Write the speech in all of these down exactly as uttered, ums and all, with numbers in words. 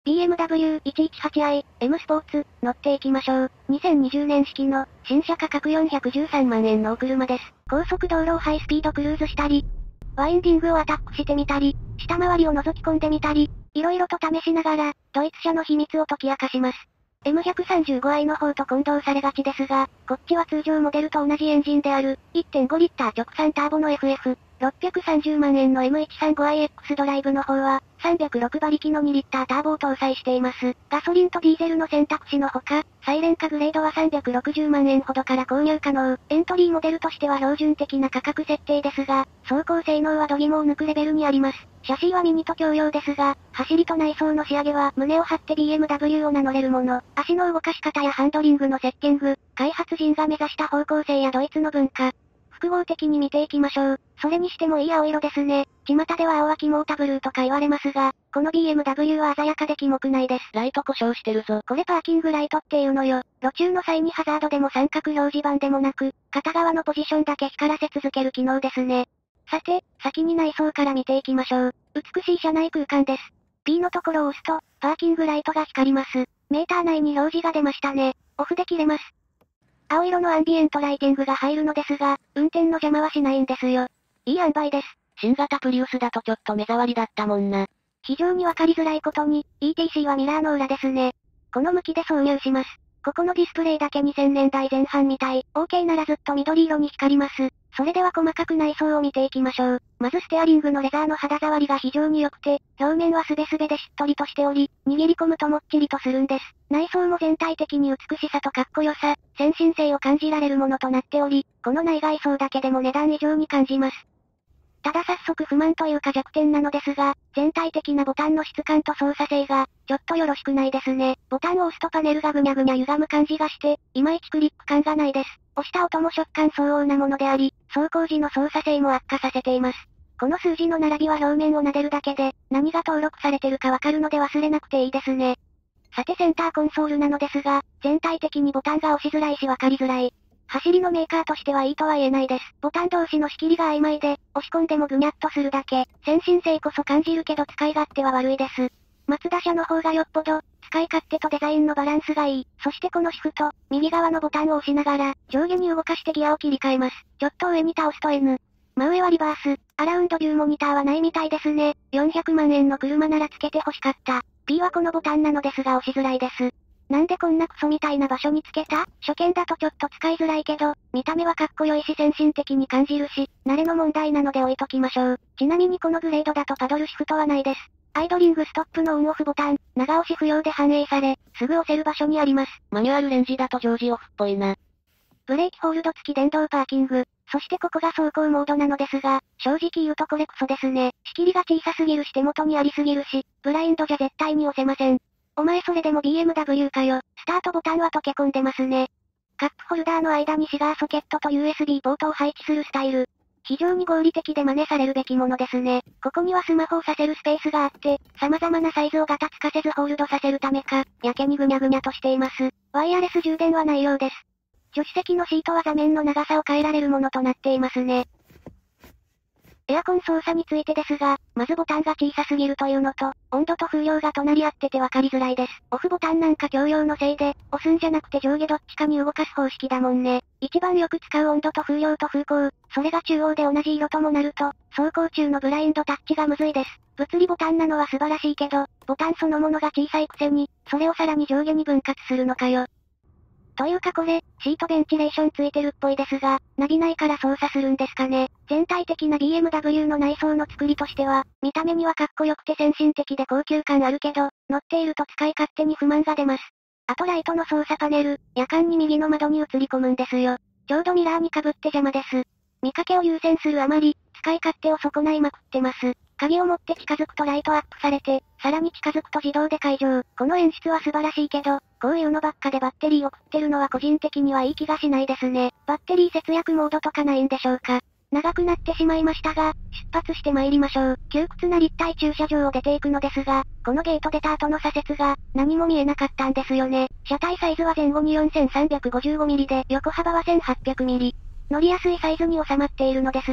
ビーエムダブリューいちいちはちアイ、M スポーツ、乗っていきましょう。にせんにじゅうねん式の、新車価格よんひゃくじゅうさんまんえんのお車です。高速道路をハイスピードクルーズしたり、ワインディングをアタックしてみたり、下回りを覗き込んでみたり、色々と試しながら、ドイツ車の秘密を解き明かします。エムひゃくさんじゅうごアイ の方と混同されがちですが、こっちは通常モデルと同じエンジンである、いってんごリッター直産ターボの エフエフ、ろっぴゃくさんじゅうまんえんの エムひゃくさんじゅうごアイエックス ドライブの方は、さんびゃくろくばりきのにリッターターボを搭載しています。ガソリンとディーゼルの選択肢のほか、サイレンカグレードはさんびゃくろくじゅうまんえんほどから購入可能。エントリーモデルとしては標準的な価格設定ですが、走行性能は度肝を抜くレベルにあります。シャシーはミニと共用ですが、走りと内装の仕上げは胸を張って ビーエムダブリュー を名乗れるもの。足の動かし方やハンドリングのセッティング、開発陣が目指した方向性やドイツの文化。複合的に見ていきましょう。それにしてもいい青色ですね。巷では青はキモータブルーとか言われますが、この ビーエムダブリュー は鮮やかでキモくないです。 ライト故障してるぞ。 これパーキングライトっていうのよ。路中の際にハザードでも三角表示板でもなく、片側のポジションだけ光らせ続ける機能ですね。さて、先に内装から見ていきましょう。美しい車内空間です。P のところを押すと、パーキングライトが光ります。メーター内に表示が出ましたね。オフで切れます。青色のアンビエントライティングが入るのですが、運転の邪魔はしないんですよ。いい塩梅です。 新型プリウスだとちょっと目障りだったもんな。 非常にわかりづらいことに、イーティーシー はミラーの裏ですね。この向きで挿入します。ここのディスプレイだけにせんねんだいぜん半みたい。OK ならずっと緑色に光ります。それでは細かく内装を見ていきましょう。まずステアリングのレザーの肌触りが非常に良くて、表面はスベスベでしっとりとしており、握り込むともっちりとするんです。内装も全体的に美しさとかっこよさ、先進性を感じられるものとなっており、この内外装だけでも値段以上に感じます。ただ早速不満というか弱点なのですが、全体的なボタンの質感と操作性が、ちょっとよろしくないですね。ボタンを押すとパネルがぐにゃぐにゃ歪む感じがして、いまいちクリック感がないです。押した音も食感相応なものであり、走行時の操作性も悪化させています。この数字の並びは表面を撫でるだけで、何が登録されてるかわかるので忘れなくていいですね。さてセンターコンソールなのですが、全体的にボタンが押しづらいしわかりづらい。走りのメーカーとしてはいいとは言えないです。ボタン同士の仕切りが曖昧で、押し込んでもぐにゃっとするだけ。先進性こそ感じるけど使い勝手は悪いです。マツダ社の方がよっぽど、使い勝手とデザインのバランスがいい。そしてこのシフト、右側のボタンを押しながら、上下に動かしてギアを切り替えます。ちょっと上に倒すと N。真上はリバース。アラウンドビューモニターはないみたいですね。よんひゃくまんえんの車ならつけて欲しかった。P はこのボタンなのですが押しづらいです。なんでこんなクソみたいな場所につけた？初見だとちょっと使いづらいけど、見た目はかっこよいし先進的に感じるし、慣れの問題なので置いときましょう。ちなみにこのグレードだとパドルシフトはないです。アイドリングストップのオンオフボタン、長押し不要で反映され、すぐ押せる場所にあります。 マニュアルレンジだと常時オフっぽいな。 ブレーキホールド付き電動パーキング。そしてここが走行モードなのですが、正直言うとこれクソですね。仕切りが小さすぎるし手元にありすぎるし、ブラインドじゃ絶対に押せません。お前それでも ビーエムダブリュー かよ。スタートボタンは溶け込んでますね。カップホルダーの間にシガーソケットと ユーエスビー ポートを配置するスタイル。非常に合理的で真似されるべきものですね。ここにはスマホをさせるスペースがあって、様々なサイズをガタつかせずホールドさせるためか、やけにぐにゃぐにゃとしています。ワイヤレス充電はないようです。助手席のシートは座面の長さを変えられるものとなっていますね。エアコン操作についてですが、まずボタンが小さすぎるというのと、温度と風量が隣り合っててわかりづらいです。オフボタンなんか共用のせいで、押すんじゃなくて上下どっちかに動かす方式だもんね。一番よく使う温度と風量と風向、それが中央で同じ色ともなると、走行中のブラインドタッチがむずいです。物理ボタンなのは素晴らしいけど、ボタンそのものが小さいくせに、それをさらに上下に分割するのかよ。というかこれ、シートベンチレーションついてるっぽいですが、ナビ内から操作するんですかね。全体的な ビーエムダブリュー の内装の作りとしては、見た目にはかっこよくて先進的で高級感あるけど、乗っていると使い勝手に不満が出ます。あとライトの操作パネル、夜間に右の窓に映り込むんですよ。ちょうどミラーに被って邪魔です。見かけを優先するあまり、使い勝手を損ないまくってます。鍵を持って近づくとライトアップされて、さらに近づくと自動で解錠。この演出は素晴らしいけど、こういうのばっかでバッテリーを食ってるのは個人的にはいい気がしないですね。バッテリー節約モードとかないんでしょうか。長くなってしまいましたが、出発して参りましょう。窮屈な立体駐車場を出ていくのですが、このゲート出た後の左折が、何も見えなかったんですよね。車体サイズは前後に よんせんさんびゃくごじゅうごミリ で、横幅は せんはっぴゃくミリ。乗りやすいサイズに収まっているのですが、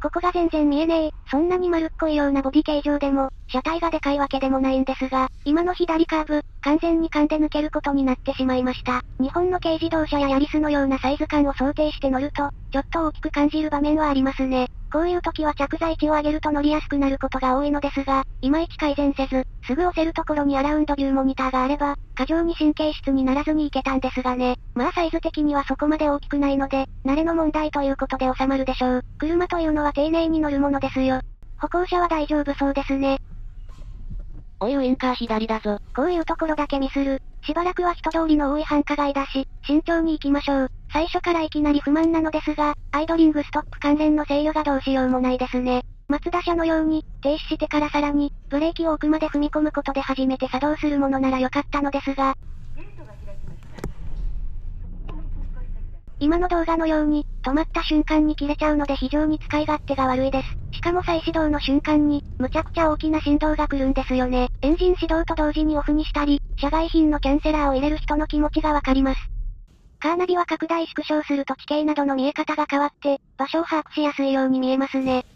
ここが全然見えねえ。そんなに丸っこいようなボディ形状でも、車体がでかいわけでもないんですが、今の左カーブ、完全に勘で抜けることになってしまいました。日本の軽自動車やヤリスのようなサイズ感を想定して乗ると、ちょっと大きく感じる場面はありますね。こういう時は着座位置を上げると乗りやすくなることが多いのですが、いまいち改善せず、すぐ押せるところにアラウンドビューモニターがあれば、過剰に神経質にならずにいけたんですがね。まあサイズ的にはそこまで大きくないので、慣れの問題ということで収まるでしょう。車というのは丁寧に乗るものですよ。歩行者は大丈夫そうですね。 おいウインカー左だぞ。 こういうところだけミスる。しばらくは人通りの多い繁華街だし、慎重に行きましょう。最初からいきなり不満なのですが、アイドリングストップ関連の制御がどうしようもないですね。マツダ車のように、停止してからさらに、ブレーキを奥まで踏み込むことで初めて作動するものなら良かったのですが、今の動画のように、止まった瞬間に切れちゃうので非常に使い勝手が悪いです。しかも再始動の瞬間に、むちゃくちゃ大きな振動が来るんですよね。エンジン始動と同時にオフにしたり、社外品のキャンセラーを入れる人の気持ちがわかります。カーナビは拡大縮小すると地形などの見え方が変わって、場所を把握しやすいように見えますね。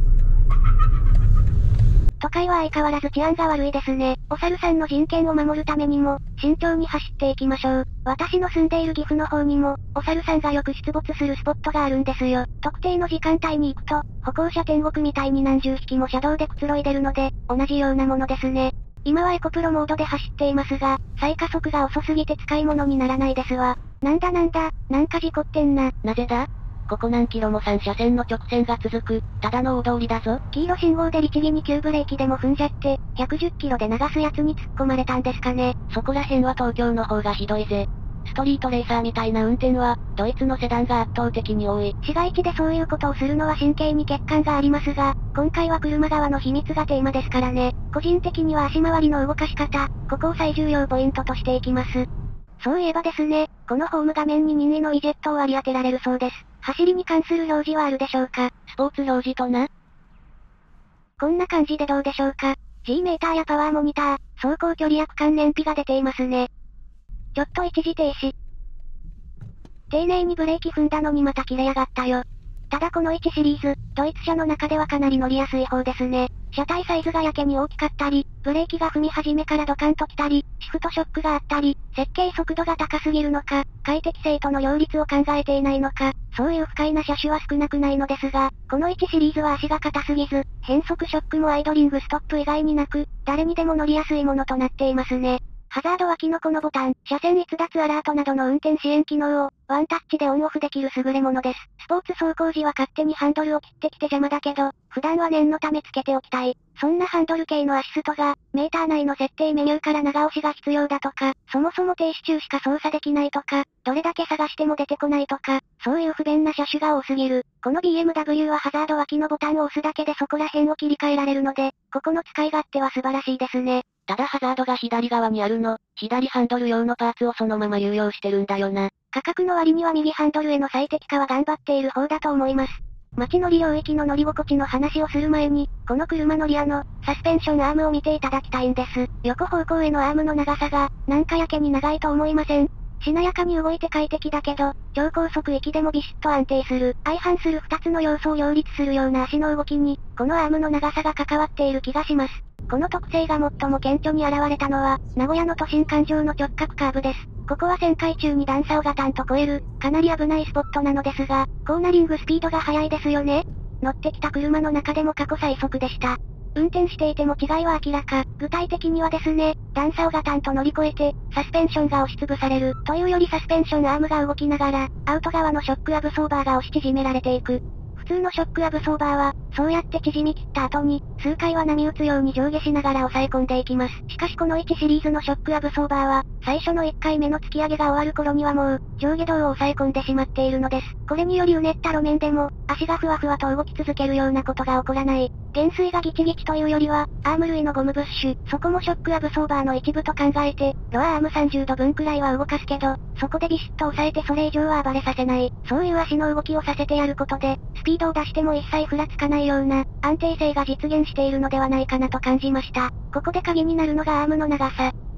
都会は相変わらず治安が悪いですね。お猿さんの人権を守るためにも、慎重に走っていきましょう。私の住んでいる岐阜の方にも、お猿さんがよく出没するスポットがあるんですよ。特定の時間帯に行くと、歩行者天国みたいに何十匹も車道でくつろいでるので、同じようなものですね。今はエコプロモードで走っていますが、再加速が遅すぎて使い物にならないですわ。なんだなんだ、なんか事故ってんな。 なぜだ？ここ何キロもさん車線の直線が続く、ただの大通りだぞ。 黄色信号で律儀に急ブレーキでも踏んじゃって、ひゃくじゅっキロで流すやつに突っ込まれたんですかね。 そこら辺は東京の方がひどいぜ。ストリートレーサーみたいな運転は、ドイツのセダンが圧倒的に多い。 市街地でそういうことをするのは神経に欠陥がありますが、今回は車側の秘密がテーマですからね。個人的には足回りの動かし方、ここを最重要ポイントとしていきます。そういえばですね、このホーム画面に任意のウィジェットを割り当てられるそうです。走りに関する表示はあるでしょうか？ スポーツ表示とな。 こんな感じでどうでしょうか？ G メーターやパワーモニター、走行距離や区間燃費が出ていますね。ちょっと一時停止。丁寧にブレーキ踏んだのにまた切れやがったよ。ただこのいちシリーズ、ドイツ車の中ではかなり乗りやすい方ですね。車体サイズがやけに大きかったり、ブレーキが踏み始めからドカンと来たり、シフトショックがあったり、設計速度が高すぎるのか、快適性との両立を考えていないのか、そういう不快な車種は少なくないのですが、このいちシリーズは足が硬すぎず、変速ショックもアイドリングストップ以外になく、誰にでも乗りやすいものとなっていますね。ハザード脇のこのボタン、車線逸脱アラートなどの運転支援機能を、ワンタッチでオンオフできる優れものです。スポーツ走行時は勝手にハンドルを切ってきて邪魔だけど、普段は念のためつけておきたい。そんなハンドル系のアシストが、メーター内の設定メニューから長押しが必要だとか、そもそも停止中しか操作できないとか、どれだけ探しても出てこないとか、そういう不便な車種が多すぎる。この ビーエムダブリュー はハザード脇のボタンを押すだけでそこら辺を切り替えられるので、ここの使い勝手は素晴らしいですね。 ただハザードが左側にあるの、左ハンドル用のパーツをそのまま有用してるんだよな。 価格の割には右ハンドルへの最適化は頑張っている方だと思います。街乗り領域の乗り心地の話をする前に、この車のリアの、サスペンションアームを見ていただきたいんです。横方向へのアームの長さが、なんかやけに長いと思いません？しなやかに動いて快適だけど、超高速域でもビシッと安定する。相反する二つの要素を両立するような足の動きに、このアームの長さが関わっている気がします。この特性が最も顕著に現れたのは、名古屋の都心環状の直角カーブです。ここは旋回中に段差をガタンと越える、かなり危ないスポットなのですが、コーナリングスピードが速いですよね。乗ってきた車の中でも過去最速でした。運転していても違いは明らか。具体的にはですね、段差をガタンと乗り越えて、サスペンションが押しつぶされる。というよりサスペンションアームが動きながら、アウト側のショックアブソーバーが押し縮められていく。普通のショックアブソーバーは、そうやって縮み切った後に、数回は波打つように上下しながら抑え込んでいきます。しかしこのいちシリーズのショックアブソーバーは、最初のいっかいめの突き上げが終わる頃にはもう、上下動を抑え込んでしまっているのです。これによりうねった路面でも、足がふわふわと動き続けるようなことが起こらない。減衰がギチギチというよりは、アーム類のゴムブッシュ、そこもショックアブソーバーの一部と考えて、ロアアームさんじゅうどぶんくらいは動かすけど、そこでビシッと抑えてそれ以上は暴れさせない。そういう足の動きをさせてやることで、スピードを出しても一切ふらつかないような、安定性が実現しているのではないかなと感じました。ここで鍵になるのがアームの長さ。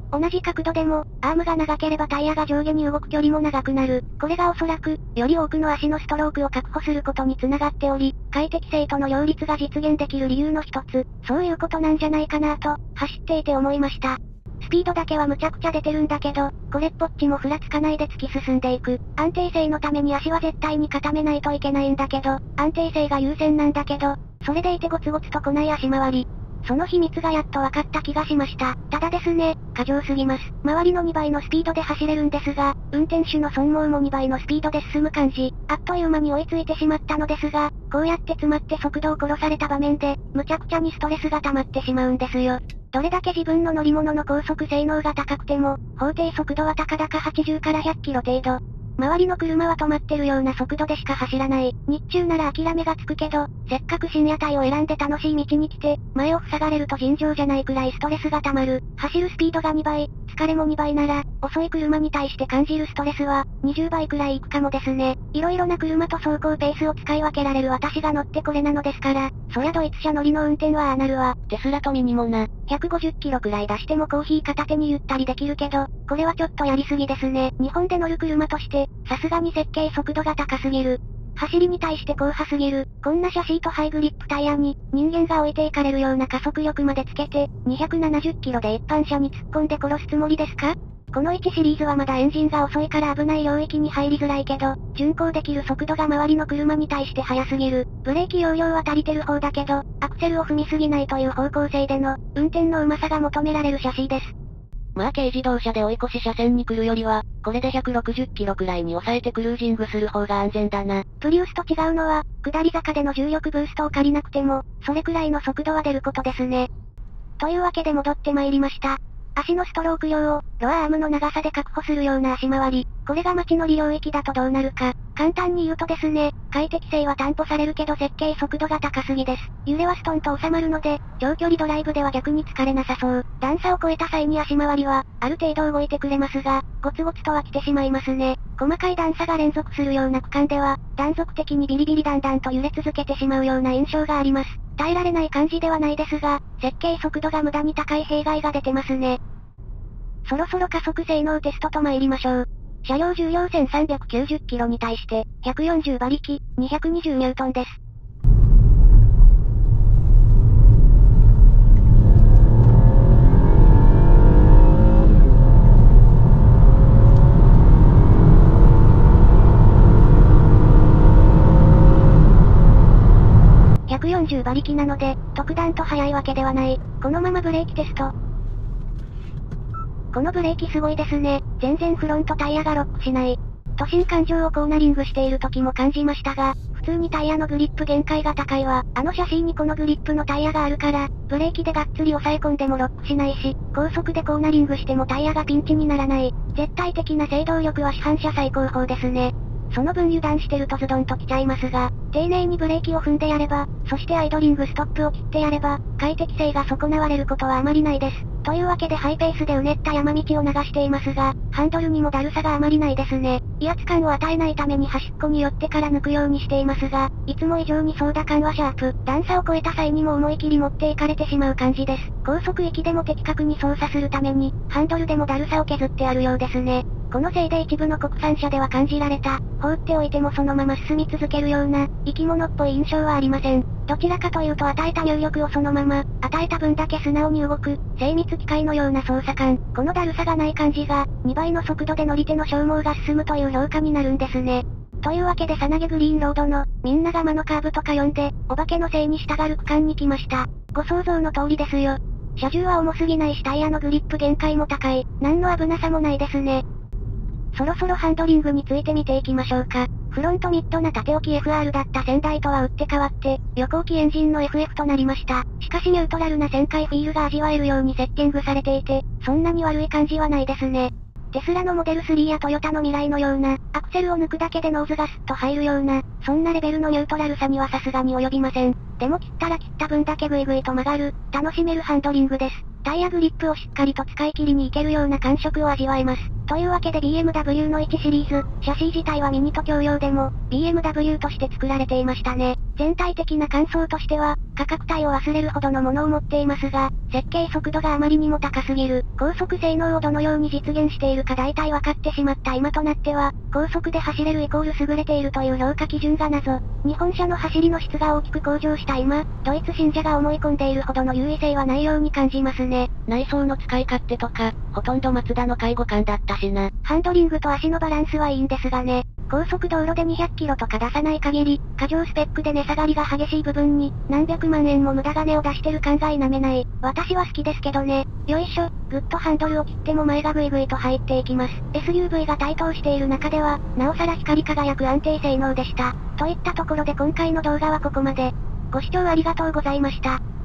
同じ角度でも、アームが長ければタイヤが上下に動く距離も長くなる。これがおそらく、より多くの足のストロークを確保することにつながっており、快適性との両立が実現できる理由の一つ、そういうことなんじゃないかなと、走っていて思いました。スピードだけはむちゃくちゃ出てるんだけど、これっぽっちもふらつかないで突き進んでいく。安定性のために足は絶対に固めないといけないんだけど、安定性が優先なんだけど、それでいてゴツゴツと来ない足回り。その秘密がやっと分かった気がしました。ただですね、過剰すぎます。周りのにばいのスピードで走れるんですが、運転手の損耗もにばいのスピードで進む感じ。あっという間に追いついてしまったのですが、こうやって詰まって速度を殺された場面で、むちゃくちゃにストレスが溜まってしまうんですよ。どれだけ自分の乗り物の高速性能が高くても、法定速度はたかだかはちじゅうからひゃっキロ程度。周りの車は止まってるような速度でしか走らない。日中なら諦めがつくけど、せっかく深夜帯を選んで楽しい道に来て、前を塞がれると尋常じゃないくらいストレスが溜まる。走るスピードがにばい、疲れもにばいなら、遅い車に対して感じるストレスは、にじゅうばいくらいいくかもですね。いろいろな車と走行ペースを使い分けられる私が乗ってこれなのですから、そりゃドイツ車乗りの運転はああなるわ。 テスラとミニもな。 ひゃくごじゅっキロくらい出してもコーヒー片手にゆったりできるけど、これはちょっとやりすぎですね。日本で乗る車として、さすがに設計速度が高すぎる。走りに対して硬派すぎる。こんなシャシーとハイグリップタイヤに、人間が置いていかれるような加速力までつけて、にひゃくななじゅっキロで一般車に突っ込んで殺すつもりですか？このいちシリーズはまだエンジンが遅いから危ない領域に入りづらいけど、巡航できる速度が周りの車に対して速すぎる。ブレーキ容量は足りてる方だけど、アクセルを踏みすぎないという方向性での、運転の上手さが求められるシャシーです。 まあ軽自動車で追い越し車線に来るよりは、これでひゃくろくじゅっキロくらいに抑えてクルージングする方が安全だな。 プリウスと違うのは、下り坂での重力ブーストを借りなくても、それくらいの速度は出ることですね。というわけで戻ってまいりました。足のストローク量を、ロアアームの長さで確保するような足回り。これが街乗り領域だとどうなるか。簡単に言うとですね、快適性は担保されるけど設計速度が高すぎです。揺れはストンと収まるので、長距離ドライブでは逆に疲れなさそう。段差を越えた際に足回りは、ある程度動いてくれますが、ゴツゴツとは来てしまいますね。細かい段差が連続するような区間では、断続的にビリビリだんだんと揺れ続けてしまうような印象があります。耐えられない感じではないですが、設計速度が無駄に高い弊害が出てますね。そろそろ加速性能テストと参りましょう。車両重量せんさんびゃくきゅうじゅっキロに対して、ひゃくよんじゅう馬力、にひゃくにじゅうニュートンです。ひゃくよんじゅう馬力なので、特段と速いわけではない。このままブレーキテスト。このブレーキすごいですね。全然フロントタイヤがロックしない。都心環状をコーナリングしている時も感じましたが、普通にタイヤのグリップ限界が高いわ。あのシャシーにこのグリップのタイヤがあるから、ブレーキでがっつり押さえ込んでもロックしないし、高速でコーナリングしてもタイヤがピンチにならない。絶対的な制動力は市販車最高峰ですね。その分油断してるとズドンと来ちゃいますが、丁寧にブレーキを踏んでやれば、そしてアイドリングストップを切ってやれば、快適性が損なわれることはあまりないです。というわけでハイペースでうねった山道を流していますが、ハンドルにもだるさがあまりないですね。威圧感を与えないために端っこに寄ってから抜くようにしていますが、いつも以上に操舵感はシャープ。段差を越えた際にも思い切り持っていかれてしまう感じです。高速域でも的確に操作するために、ハンドルでもだるさを削ってあるようですね。このせいで一部の国産車では感じられた、放っておいてもそのまま進み続けるような、生き物っぽい印象はありません。どちらかというと与えた入力をそのまま、与えた分だけ素直に動く、精密機械のような操作感。このだるさがない感じが、にばいの速度で乗り手の消耗が進むという評価になるんですね。というわけでさなげグリーンロードの、みんなが魔のカーブとか呼んで、お化けのせいに従う区間に来ました。ご想像の通りですよ。車重は重すぎないしタイヤのグリップ限界も高い。何の危なさもないですね。そろそろハンドリングについて見ていきましょうか。フロントミッドな縦置き エフアール だった先代とは打って変わって、横置きエンジンの エフエフ となりました。しかしニュートラルな旋回フィールが味わえるようにセッティングされていて、そんなに悪い感じはないですね。テスラのモデルスリーやトヨタのミライのような、アクセルを抜くだけでノーズがスッと入るような、そんなレベルのニュートラルさにはさすがに及びません。でも切ったら切った分だけグイグイと曲がる、楽しめるハンドリングです。タイヤグリップをしっかりと使い切りに行けるような感触を味わえます。 というわけで ビーエムダブリュー のいちシリーズ、シャシー自体はミニと共用でも、ビーエムダブリュー として作られていましたね。全体的な感想としては、価格帯を忘れるほどのものを持っていますが、設計速度があまりにも高すぎる、高速性能をどのように実現しているか大体分かってしまった今となっては、高速で走れるイコール優れているという評価基準が謎。日本車の走りの質が大きく向上した今、ドイツ信者が思い込んでいるほどの優位性はないように感じますね。 内装の使い勝手とか、ほとんどマツダの介護官だったしな。 ハンドリングと足のバランスはいいんですがね。高速道路でにひゃくキロとか出さない限り、過剰スペックで値下がりが激しい部分に、何百万円も無駄金を出してる感が否めない。私は好きですけどね。よいしょ、ぐっとハンドルを切っても前がグイグイと入っていきます。エスユーブイ が台頭している中では、なおさら光り輝く安定性能でした。といったところで今回の動画はここまで。ご視聴ありがとうございました。